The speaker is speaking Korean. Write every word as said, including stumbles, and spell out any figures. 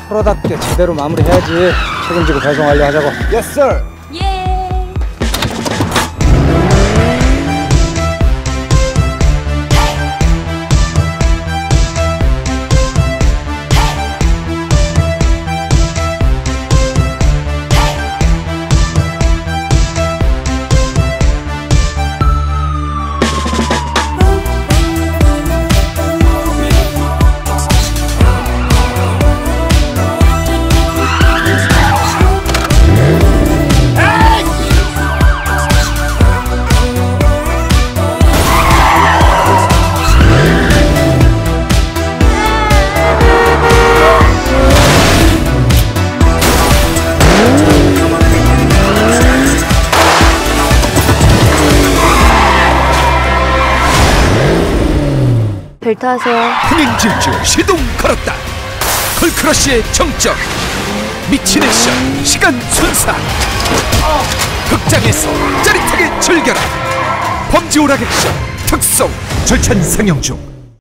프로답게 제대로 마무리해야지. 책임지고 배송 완료하자고. Yes, sir. 예. 벨트하세요. 흥행 질주 시동 걸었다. 컬크러쉬의 정적, 미친 액션, 시간 순사. 극장에서 짜릿하게 즐겨라. 범죄 오락 액션 특송 절찬 상영 중.